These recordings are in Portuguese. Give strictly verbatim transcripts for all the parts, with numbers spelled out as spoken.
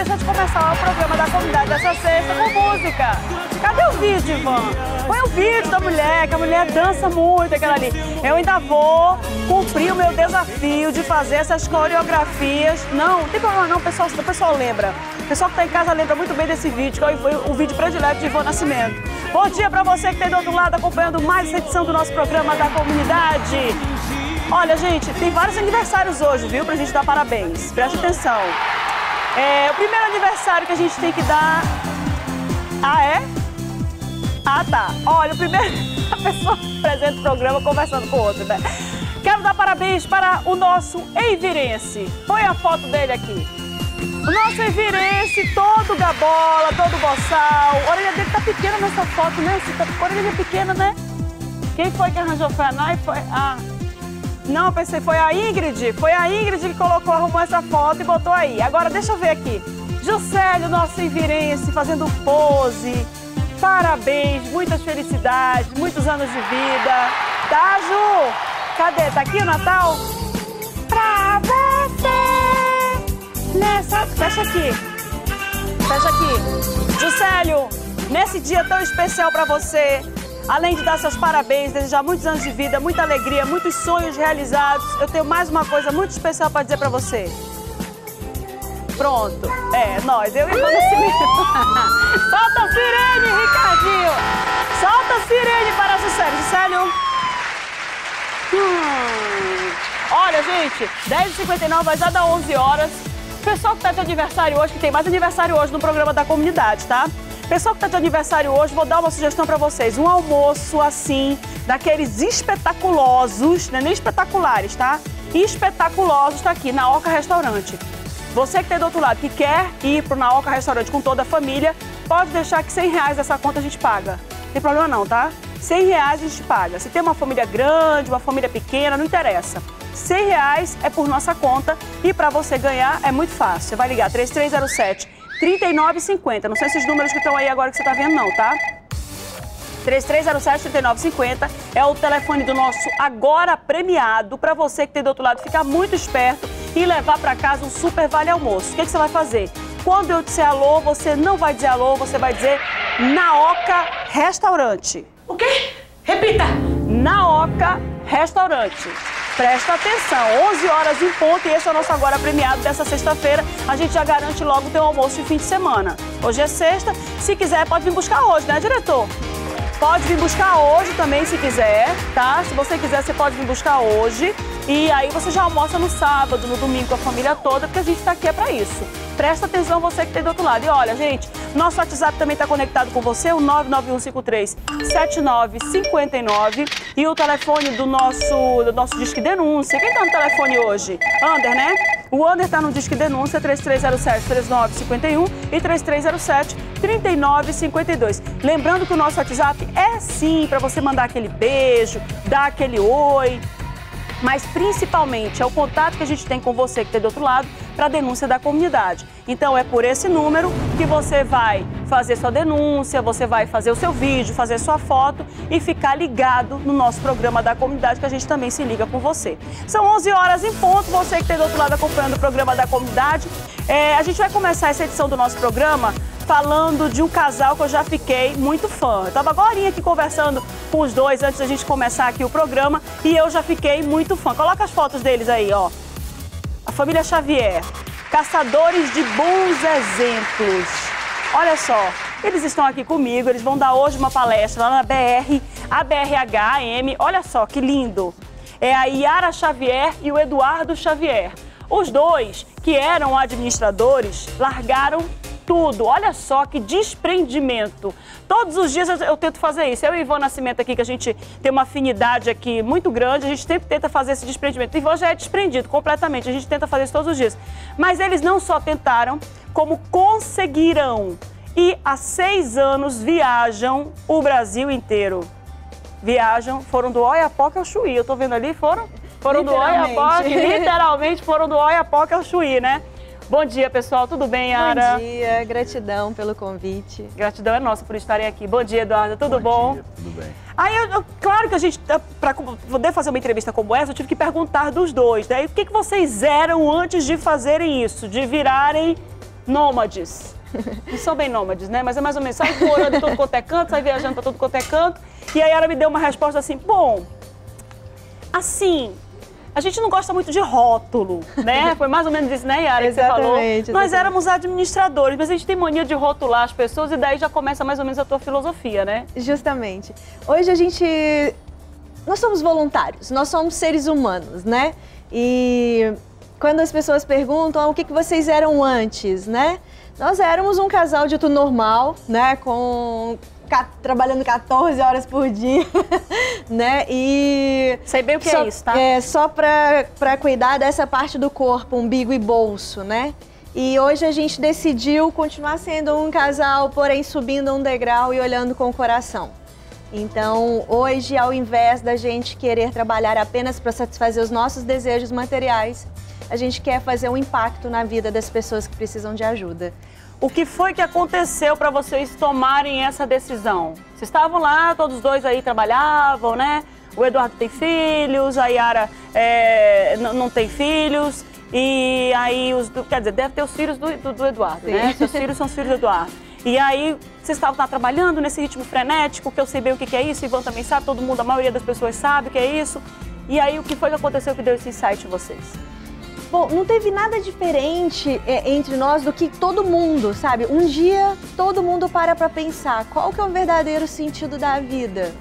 deixar de começar o programa da comunidade dessa sexta com música. Cadê o vídeo, Ivan? Põe o vídeo da mulher, que a mulher dança muito, aquela ali. Eu ainda vou cumprir o meu desafio de fazer essas coreografias. Não, não tem problema não, o pessoal, o pessoal lembra. O pessoal que tá em casa lembra muito bem desse vídeo, que foi o vídeo predileto de Ivan Nascimento. Bom dia pra você que tem do outro lado acompanhando mais essa edição do nosso programa da comunidade. Olha, gente, tem vários aniversários hoje, viu? Pra gente dar parabéns. Presta atenção. É, o primeiro aniversário que a gente tem que dar... Ah, é? Ah, tá. Olha, o primeiro... A pessoa apresenta o programa conversando com o outro, né? Quero dar parabéns para o nosso Eivirense. Põe a foto dele aqui. O nosso Eivirense, todo gabola, todo boçal. A orelha dele tá pequena nessa foto, né? A orelha é pequena, né? Quem foi que arranjou? Foi a Nai? Foi... Ah... Não, eu pensei, foi a Ingrid. Foi a Ingrid que colocou, arrumou essa foto e botou aí. Agora, deixa eu ver aqui. Juscelio, nosso Eivirense, fazendo pose. Parabéns, muitas felicidades, muitos anos de vida. Tá, Ju? Cadê? Tá aqui o Natal? Pra você nessa... Fecha aqui. Fecha aqui. Juscelio, nesse dia tão especial pra você... Além de dar seus parabéns, desejar muitos anos de vida, muita alegria, muitos sonhos realizados, eu tenho mais uma coisa muito especial para dizer para você. Pronto. É, nós, eu e Ivan Nascimento. Solta a sirene, Ricardinho. Solta a sirene para Juscelio. Juscelio. Hum. Olha, gente, dez e cinquenta e nove, vai já dar onze horas. Pessoal que está de aniversário hoje, que tem mais aniversário hoje no programa da comunidade, tá? Pessoal que está de aniversário hoje, vou dar uma sugestão para vocês. Um almoço assim, daqueles espetaculosos, não é nem espetaculares, tá? Espetaculosos está aqui, na Oca Restaurante. Você que tem do outro lado, que quer ir para o Naoca Restaurante com toda a família, pode deixar que cem reais dessa conta a gente paga. Não tem problema não, tá? cem reais a gente paga. Se tem uma família grande, uma família pequena, não interessa. cem reais é por nossa conta e para você ganhar é muito fácil. Você vai ligar três três zero sete, trinta e nove cinquenta. Não sei esses números que estão aí agora que você está vendo não, tá? três três zero sete, trinta e nove cinquenta é o telefone do nosso Agora Premiado para você que tem do outro lado ficar muito esperto e levar para casa um super vale almoço. O que, que você vai fazer? Quando eu disser alô, você não vai dizer alô, você vai dizer Naoca Restaurante. O quê? Repita! Naoca Restaurante. Presta atenção, onze horas em ponto e esse é o nosso Agora Premiado dessa sexta-feira. A gente já garante logo o teu almoço de fim de semana. Hoje é sexta, se quiser pode vir buscar hoje, né, diretor? Pode vir buscar hoje também, se quiser, tá? Se você quiser, você pode vir buscar hoje. E aí você já almoça no sábado, no domingo com a família toda, porque a gente tá aqui é pra isso. Presta atenção você que tem do outro lado. E olha, gente, nosso WhatsApp também tá conectado com você, o nove nove um cinco três, sete nove cinco nove. E o telefone do nosso, do nosso Disque Denúncia. Quem tá no telefone hoje? Ander, né? O Ander tá no Disque Denúncia, três três zero sete, três nove cinco um e três três zero sete, trinta e nove cinquenta e dois. Lembrando que o nosso WhatsApp é sim para você mandar aquele beijo, dar aquele oi, mas principalmente é o contato que a gente tem com você que está do outro lado para a denúncia da comunidade. Então é por esse número que você vai fazer sua denúncia, você vai fazer o seu vídeo, fazer sua foto e ficar ligado no nosso programa da comunidade, que a gente também se liga com você. São onze horas em ponto, você que está do outro lado acompanhando o programa da comunidade. É, a gente vai começar essa edição do nosso programa falando de um casal que eu já fiquei muito fã. Eu estava agora aqui conversando com os dois antes da gente começar aqui o programa e eu já fiquei muito fã. Coloca as fotos deles aí, ó. A família Xavier, caçadores de bons exemplos. Olha só, eles estão aqui comigo, eles vão dar hoje uma palestra lá na B R, a B R H M. Olha só que lindo. É a Yara Xavier e o Eduardo Xavier. Os dois, que eram administradores, largaram tudo. Olha só que desprendimento. Todos os dias eu, eu tento fazer isso. Eu e o Ivan Nascimento aqui, que a gente tem uma afinidade aqui muito grande, a gente sempre tenta fazer esse desprendimento. O Ivan já é desprendido completamente, a gente tenta fazer isso todos os dias. Mas eles não só tentaram, como conseguiram. E há seis anos viajam o Brasil inteiro. Viajam, foram do Oiapoque ao Chuí. Eu tô vendo ali, foram? Foram do Oiapoque, literalmente foram do Oiapoque ao Chuí, né? Bom dia, pessoal. Tudo bem, Yara? Bom dia. Gratidão pelo convite. Gratidão é nossa por estarem aqui. Bom dia, Eduardo. Tudo bom? Bom dia, tudo bem. Aí, eu, eu, claro que a gente, para poder fazer uma entrevista como essa, eu tive que perguntar dos dois, né? O que, que vocês eram antes de fazerem isso, de virarem nômades. Não são bem nômades, né? Mas é mais ou menos, sai morando em todo quanto é canto, sai viajando para todo quanto é canto. E a Yara me deu uma resposta assim, bom, assim, a gente não gosta muito de rótulo, né? Foi mais ou menos isso, né, Yara, que você falou? Exatamente. Nós éramos administradores, mas a gente tem mania de rotular as pessoas e daí já começa mais ou menos a tua filosofia, né? Justamente. Hoje a gente... Nós somos voluntários, nós somos seres humanos, né? E quando as pessoas perguntam ah, o que, que vocês eram antes, né? Nós éramos um casal dito normal, né? Com... trabalhando quatorze horas por dia, né? E... Sei bem o que só, é isso, tá? É, só pra, pra cuidar dessa parte do corpo, umbigo e bolso, né? E hoje a gente decidiu continuar sendo um casal, porém subindo um degrau e olhando com o coração. Então, hoje, ao invés da gente querer trabalhar apenas para satisfazer os nossos desejos materiais, a gente quer fazer um impacto na vida das pessoas que precisam de ajuda. O que foi que aconteceu para vocês tomarem essa decisão? Vocês estavam lá, todos dois aí trabalhavam, né? O Eduardo tem filhos, a Yara é, não tem filhos. E aí, os, quer dizer, deve ter os filhos do, do, do Eduardo, Sim. né? Seus filhos são os filhos do Eduardo. E aí, vocês estavam lá trabalhando nesse ritmo frenético, que eu sei bem o que é isso, Ivan também sabe, todo mundo, a maioria das pessoas sabe o que é isso. E aí, o que foi que aconteceu que deu esse insight em vocês? Bom, não teve nada diferente é, entre nós do que todo mundo, sabe? Um dia, todo mundo para pra pensar, qual que é o verdadeiro sentido da vida?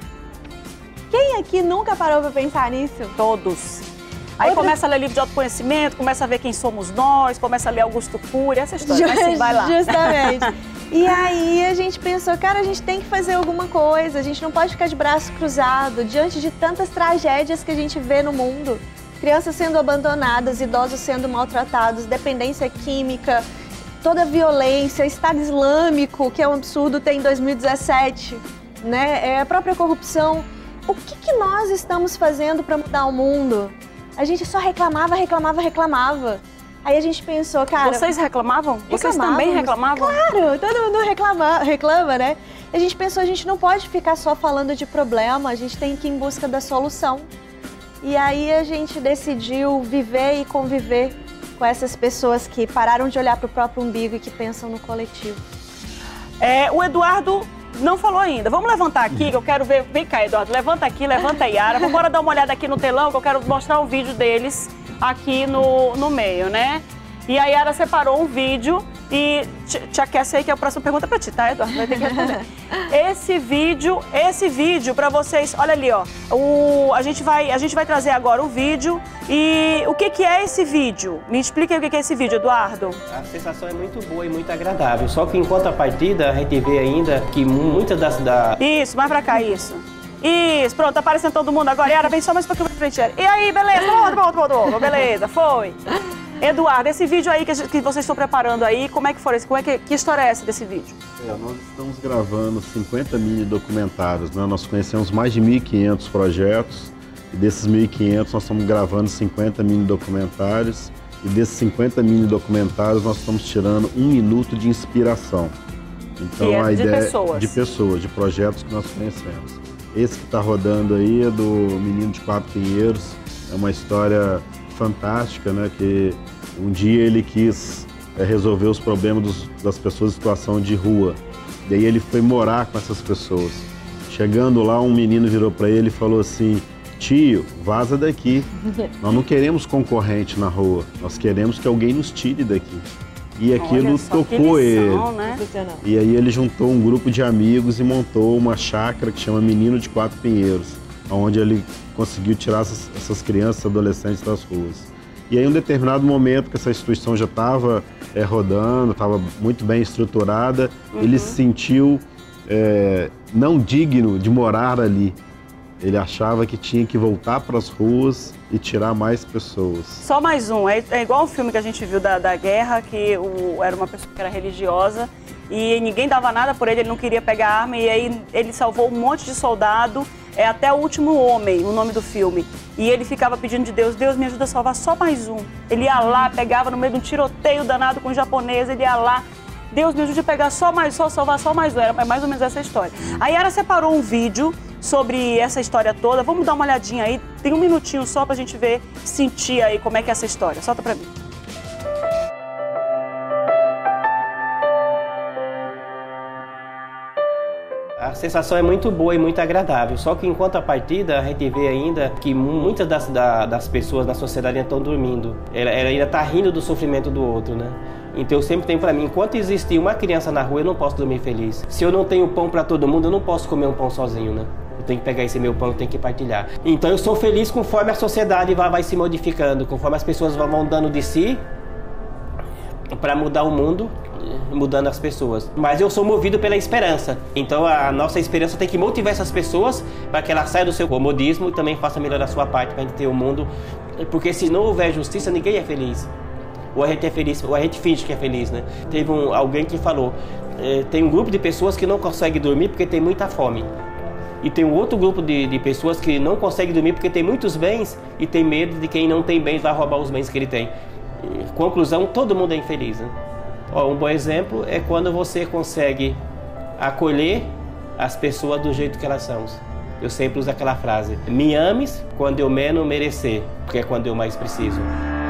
Quem aqui nunca parou pra pensar nisso? Todos. Aí Outra... começa a ler livro de autoconhecimento, começa a ver quem somos nós, começa a ler Augusto Cury, essa história, mas sim, vai lá. Justamente. E aí a gente pensou, cara, a gente tem que fazer alguma coisa, a gente não pode ficar de braço cruzado diante de tantas tragédias que a gente vê no mundo. Crianças sendo abandonadas, idosos sendo maltratados, dependência química, toda a violência, Estado Islâmico, que é um absurdo, tem em dois mil e dezessete, né? É a própria corrupção. O que, que nós estamos fazendo para mudar o mundo? A gente só reclamava, reclamava, reclamava. Aí a gente pensou, cara... Vocês reclamavam? Vocês também reclamavam? Claro, todo mundo reclama, reclama, né? E a gente pensou, a gente não pode ficar só falando de problema, a gente tem que ir em busca da solução. E aí a gente decidiu viver e conviver com essas pessoas que pararam de olhar para o próprio umbigo e que pensam no coletivo. É, o Eduardo não falou ainda. Vamos levantar aqui, que eu quero ver... Vem cá, Eduardo, levanta aqui, levanta a Yara. Vamos agora dar uma olhada aqui no telão, que eu quero mostrar um vídeo deles aqui no, no meio, né? E a Yara separou um vídeo e te, te aquece aí que é a próxima pergunta pra ti, tá, Eduardo? Vai ter que responder. Esse vídeo, esse vídeo pra vocês, olha ali, ó. O, a, gente vai, a gente vai trazer agora o vídeo. E o que, que é esse vídeo? Me explica aí o que, que é esse vídeo, Eduardo. A sensação é muito boa e muito agradável. Só que enquanto a partida, a gente vê ainda que muitas das... Da... Isso, mais pra cá, isso. Isso, pronto, tá aparecendo todo mundo agora. Yara, vem só mais um pouquinho pra frente. Yara. E aí, beleza? Pronto, pronto, pronto, pronto. Beleza, foi. Eduardo, esse vídeo aí que, que vocês estão preparando aí, como é que foi? Como é que, que história é essa desse vídeo? É, nós estamos gravando cinquenta mini documentários, né? Nós conhecemos mais de mil e quinhentos projetos e desses mil e quinhentos nós estamos gravando cinquenta mini documentários e desses cinquenta mini documentários nós estamos tirando um minuto de inspiração. Então que é a de ideia pessoas. de pessoas, de projetos que nós conhecemos. Esse que está rodando aí é do Menino de Quatro Pinheiros, é uma história fantástica, né? Que um dia ele quis é, resolver os problemas dos, das pessoas em situação de rua. Daí ele foi morar com essas pessoas. Chegando lá, um menino virou para ele e falou assim: tio, vaza daqui. Nós não queremos concorrente na rua, nós queremos que alguém nos tire daqui. E aquilo só, tocou lição, ele. Né? E aí ele juntou um grupo de amigos e montou uma chácara que chama Menino de Quatro Pinheiros, onde ele conseguiu tirar essas, essas crianças e adolescentes das ruas. E aí, em um determinado momento que essa instituição já estava é, rodando, estava muito bem estruturada, uhum. ele se sentiu é, não digno de morar ali. Ele achava que tinha que voltar para as ruas e tirar mais pessoas. Só mais um, é, é igual o filme que a gente viu da, da guerra, que o, era uma pessoa que era religiosa e ninguém dava nada por ele, ele não queria pegar arma e aí ele salvou um monte de soldado, é até o último homem, o nome do filme. E ele ficava pedindo de Deus, Deus me ajuda a salvar só mais um. Ele ia lá, pegava no meio de um tiroteio danado com o japonês, ele ia lá, Deus me ajude a pegar só mais, só salvar só mais um. Era mais ou menos essa história. A Yara separou um vídeo sobre essa história toda. Vamos dar uma olhadinha aí. Tem um minutinho só pra gente ver, sentir aí como é que é essa história. Solta pra mim. A sensação é muito boa e muito agradável, só que em contrapartida a gente vê ainda que muitas das, da, das pessoas na sociedade ainda estão dormindo. Ela, ela ainda está rindo do sofrimento do outro, né? Então eu sempre tenho para mim, enquanto existir uma criança na rua, eu não posso dormir feliz. Se eu não tenho pão para todo mundo, eu não posso comer um pão sozinho, né? Eu tenho que pegar esse meu pão, eu tenho que partilhar. Então eu sou feliz conforme a sociedade vai, vai se modificando, conforme as pessoas vão dando de si para mudar o mundo, mudando as pessoas. Mas eu sou movido pela esperança. Então a nossa esperança tem que motivar essas pessoas para que elas saiam do seu comodismo e também façam melhor a sua parte para a gente ter o mundo. Porque se não houver justiça, ninguém é feliz. Ou a gente é feliz, ou a gente finge que é feliz, né? Teve um, alguém que falou, eh, tem um grupo de pessoas que não consegue dormir porque tem muita fome. E tem um outro grupo de, de pessoas que não consegue dormir porque tem muitos bens e tem medo de quem não tem bens vai roubar os bens que ele tem. E, conclusão, todo mundo é infeliz, né? Ó, um bom exemplo é quando você consegue acolher as pessoas do jeito que elas são. Eu sempre uso aquela frase, me ames quando eu menos merecer, porque é quando eu mais preciso.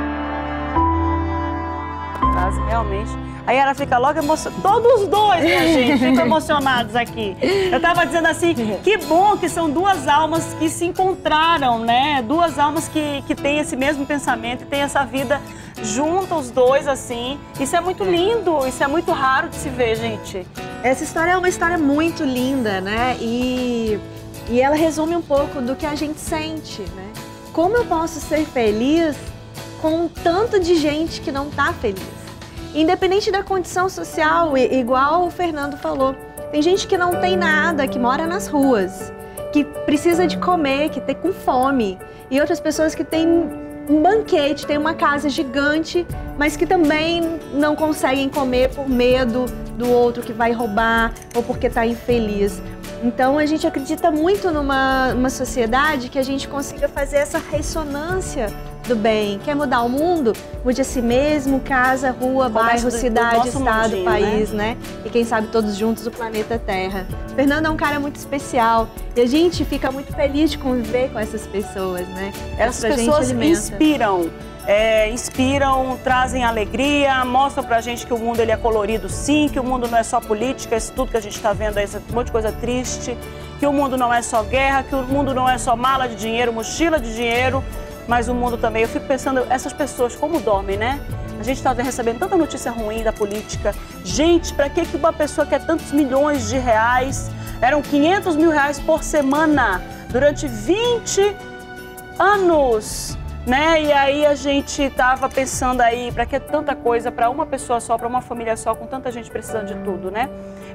Realmente. Aí ela fica logo emocionada. Todos os dois, minha gente, ficam emocionados aqui. Eu tava dizendo assim, que bom que são duas almas que se encontraram, né? Duas almas que, que têm esse mesmo pensamento e têm essa vida junto, os dois, assim. Isso é muito lindo, isso é muito raro de se ver, gente. Essa história é uma história muito linda, né? E, e ela resume um pouco do que a gente sente, né? Como eu posso ser feliz com um tanto de gente que não tá feliz? Independente da condição social, igual o Fernando falou, tem gente que não tem nada, que mora nas ruas, que precisa de comer, que tem com fome, e outras pessoas que têm um banquete, têm uma casa gigante, mas que também não conseguem comer por medo do outro que vai roubar ou porque está infeliz. Então a gente acredita muito numa, numa sociedade que a gente consiga fazer essa ressonância do bem. Quer mudar o mundo? Mude a si mesmo, casa, rua, bairro, cidade, estado, país, né? E quem sabe todos juntos o planeta Terra. Fernando é um cara muito especial e a gente fica muito feliz de conviver com essas pessoas, né? Essas pessoas inspiram. É, inspiram, trazem alegria, mostram pra gente que o mundo ele é colorido sim, que o mundo não é só política, isso tudo que a gente está vendo aí, esse monte de coisa triste, que o mundo não é só guerra, que o mundo não é só mala de dinheiro, mochila de dinheiro, mas o mundo também. Eu fico pensando, essas pessoas como dormem, né? A gente está recebendo tanta notícia ruim da política. Gente, pra que uma pessoa quer tantos milhões de reais? Eram quinhentos mil reais por semana durante vinte anos. Né? E aí a gente tava pensando aí, para que tanta coisa para uma pessoa só, para uma família só, com tanta gente precisando de tudo, né?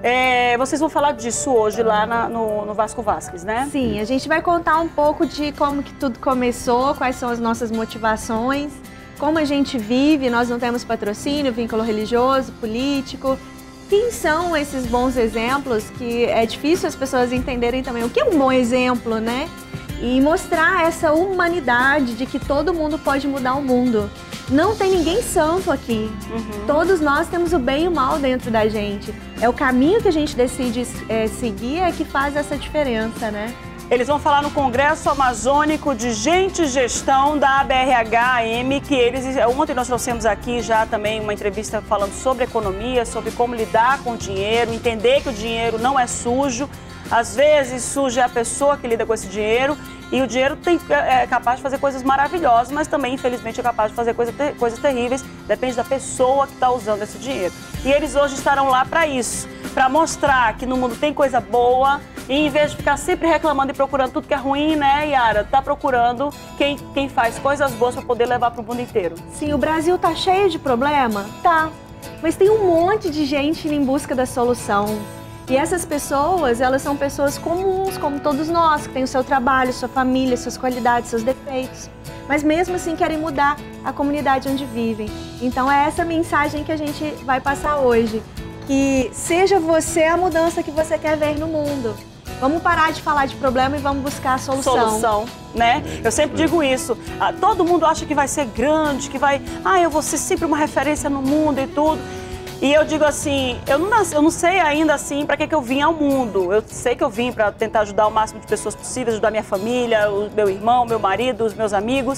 É, vocês vão falar disso hoje lá na, no, no Vasco Vasques, né? Sim, a gente vai contar um pouco de como que tudo começou, quais são as nossas motivações, como a gente vive, nós não temos patrocínio, vínculo religioso, político. Quem são esses bons exemplos que é difícil as pessoas entenderem também o que é um bom exemplo, né? E mostrar essa humanidade de que todo mundo pode mudar o mundo. Não tem ninguém santo aqui. Uhum. Todos nós temos o bem e o mal dentro da gente. É o caminho que a gente decide é, seguir é que faz essa diferença, né? Eles vão falar no Congresso Amazônico de Gente e Gestão da A B R H M, que eles... Ontem nós trouxemos aqui já também uma entrevista falando sobre economia, sobre como lidar com o dinheiro, entender que o dinheiro não é sujo. Às vezes suja é a pessoa que lida com esse dinheiro e o dinheiro tem, é capaz de fazer coisas maravilhosas, mas também, infelizmente, é capaz de fazer coisa ter, coisas terríveis, depende da pessoa que está usando esse dinheiro. E eles hoje estarão lá para isso, para mostrar que no mundo tem coisa boa e em vez de ficar sempre reclamando e procurando tudo que é ruim, né, Yara? Tá procurando quem, quem faz coisas boas para poder levar para o mundo inteiro. Sim, o Brasil tá cheio de problema? Tá. Mas tem um monte de gente em busca da solução. E essas pessoas, elas são pessoas comuns, como todos nós, que têm o seu trabalho, sua família, suas qualidades, seus defeitos. Mas mesmo assim querem mudar a comunidade onde vivem. Então é essa mensagem que a gente vai passar hoje. Que seja você a mudança que você quer ver no mundo. Vamos parar de falar de problema e vamos buscar a solução. Solução, né? Eu sempre digo isso. Ah, todo mundo acha que vai ser grande, que vai... Ah, eu vou ser sempre uma referência no mundo e tudo. E eu digo assim, eu não, eu não sei ainda assim para que, que eu vim ao mundo. Eu sei que eu vim para tentar ajudar o máximo de pessoas possíveis, ajudar minha família, o meu irmão, meu marido, os meus amigos.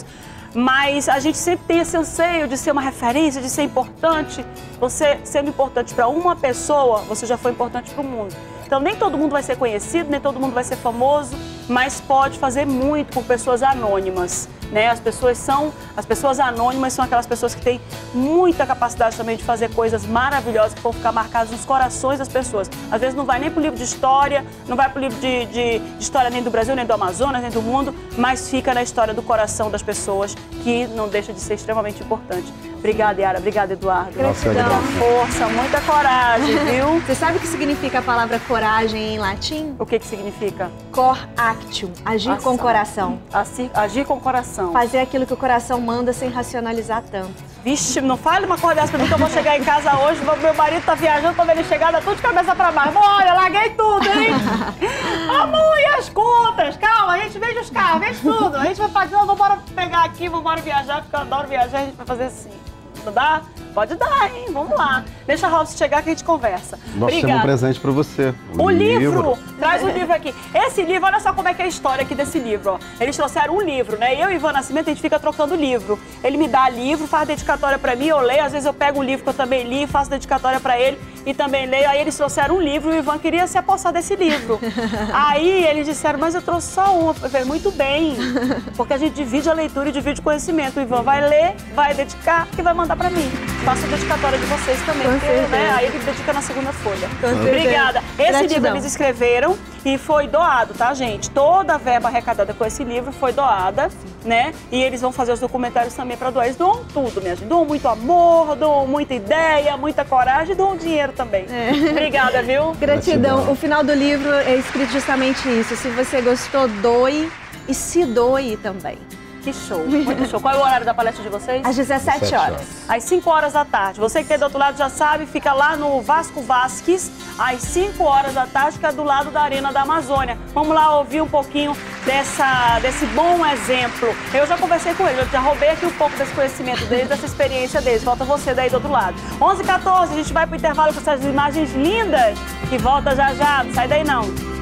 Mas a gente sempre tem esse anseio de ser uma referência, de ser importante. Você sendo importante para uma pessoa, você já foi importante para o mundo. Então nem todo mundo vai ser conhecido, nem todo mundo vai ser famoso, mas pode fazer muito por pessoas anônimas, né? As pessoas são, as pessoas anônimas são aquelas pessoas que têm muita capacidade também de fazer coisas maravilhosas que vão ficar marcadas nos corações das pessoas. Às vezes não vai nem pro livro de história, não vai pro livro de, de, de história nem do Brasil, nem do Amazonas, nem do mundo, mas fica na história do coração das pessoas, que não deixa de ser extremamente importante. Obrigada, Yara. Obrigada, Eduardo. Gratidão. Muita força, muita coragem, viu? Você sabe o que significa a palavra coragem em latim? O que que significa? Cor actium, agir Ação. com o coração. Agir, agir com o coração. Fazer aquilo que o coração manda sem racionalizar tanto. Vixe, não fale uma coisa dessa pra mim que eu vou chegar em casa hoje, meu marido tá viajando, quando ele chegar, dá tudo de cabeça pra baixo. Olha, larguei tudo, hein? Amor, e as contas? Calma, a gente vende os carros, vende tudo. A gente vai fazer, vamos embora pegar aqui, vamos embora viajar, porque eu adoro viajar, a gente vai fazer assim. Não dá? Pode dar, hein? Vamos lá. Deixa a Robson chegar que a gente conversa. Nós Obrigada. temos um presente para você. Um o livro. livro. Traz o livro aqui. Esse livro, olha só como é que é a história aqui desse livro. Ó. Eles trouxeram um livro, né? Eu e Ivan Nascimento, a gente fica trocando livro. Ele me dá livro, faz dedicatória pra mim, eu leio. Às vezes eu pego um livro que eu também li, faço dedicatória pra ele e também leio. Aí eles trouxeram um livro e o Ivan queria se apossar desse livro. Aí eles disseram, mas eu trouxe só um. Eu falei, muito bem. Porque a gente divide a leitura e divide o conhecimento. O Ivan vai ler, vai dedicar e vai mandar pra mim. Faço a dedicatória de vocês também, porque, né, aí ele dedica na segunda folha. Obrigada. Esse Gratidão. livro eles escreveram e foi doado, tá, gente? Toda a verba arrecadada com esse livro foi doada, né? E eles vão fazer os documentários também para doar. Eles doam tudo, minha gente. Doam muito amor, doam muita ideia, muita coragem e doam dinheiro também. É. Obrigada, viu? Gratidão. Gratidão. O final do livro é escrito justamente isso. Se você gostou, doe e se doe também. Que show, muito show. Qual é o horário da palestra de vocês? Às dezessete horas. Às cinco horas da tarde. Você que tem do outro lado já sabe, fica lá no Vasco Vasques, às cinco horas da tarde, que é do lado da Arena da Amazônia. Vamos lá ouvir um pouquinho dessa, desse bom exemplo. Eu já conversei com ele, eu já roubei aqui um pouco desse conhecimento deles, dessa experiência deles. Volta você daí do outro lado. onze e quatorze, a gente vai pro intervalo com essas imagens lindas e volta já já. Não sai daí não.